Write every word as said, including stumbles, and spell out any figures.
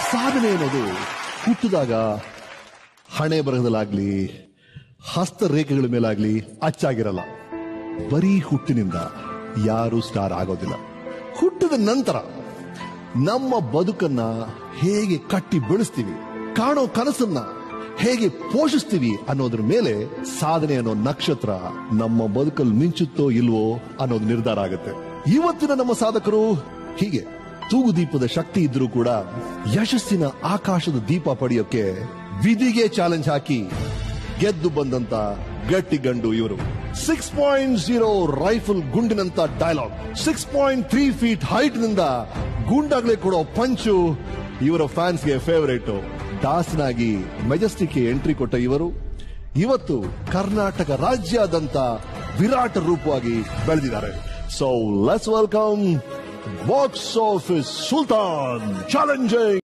ಸಾಧನೆ ಅನ್ನೋದು ಹುಟ್ಟಿದಾಗ ಹಣೆ ಬರಹದಲ್ಲಾಗ್ಲಿ ಹಸ್ತರೇಖೆಗಳ ಮೇಲಾಗ್ಲಿ ಅಚ್ಚಾಗಿರಲ್ಲ. ಬರೀ ಹುಟ್ಟಿನಿಂದ ಯಾರು ಸ್ಟಾರ್ ಆಗೋದಿಲ್ಲ. ಹುಟ್ಟಿದ ನಂತರ ನಮ್ಮ ಬದುಕನ್ನ ಹೇಗೆ ಕಟ್ಟಿ ಬೆಳೆಸ್ತೀವಿ, ಕಾಣೋ ಕನಸನ್ನ ಹೇಗೆ ಪೋಷಿಸ್ತೀವಿ ಅನ್ನೋದ್ರ ಮೇಲೆ ಸಾಧನೆ ಅನ್ನೋ ನಕ್ಷತ್ರ ನಮ್ಮ ಬದುಕಲ್ಲಿ ಮಿಂಚುತ್ತೋ ಇಲ್ವೋ ಅನ್ನೋದು ನಿರ್ಧಾರ ಆಗುತ್ತೆ. ಇವತ್ತಿನ ನಮ್ಮ ಸಾಧಕರು ಹೀಗೆ ತೂಗುದೀಪದ ಶಕ್ತಿ ಇದ್ರೂ ಕೂಡ ಯಶಸ್ಸಿನ ಆಕಾಶದ ದೀಪ ಪಡೆಯೋಕೆ ವಿಧಿಗೆ ಚಾಲೆಂಜ್ ಹಾಕಿ ಗೆದ್ದು ಬಂದಂತ ಗಟ್ಟಿ ಗಂಡು ಇವರು. ಸಿಕ್ಸ್ ಪಾಯಿಂಟ್ ಜೀರೋ ರೈಫಲ್ ಗುಂಡಿನಂತ dialogue, six point three feet height ನಿಂದ ಗುಂಡಾಗ್ಲೇ ಕೊಡೋ ಪಂಚು ಇವರ ಫ್ಯಾನ್ಸ್ಗೆ ಫೇವರೇಟ್. ದಾಸನಾಗಿ ಮೆಜೆಸ್ಟಿಕ್ಗೆ ಎಂಟ್ರಿ ಕೊಟ್ಟ ಇವರು ಇವತ್ತು ಕರ್ನಾಟಕ ರಾಜ್ಯಾದ್ಯಂತ ವಿರಾಟ ರೂಪವಾಗಿ ಬೆಳೆದಿದ್ದಾರೆ. So let's welcome box office Sultan challenging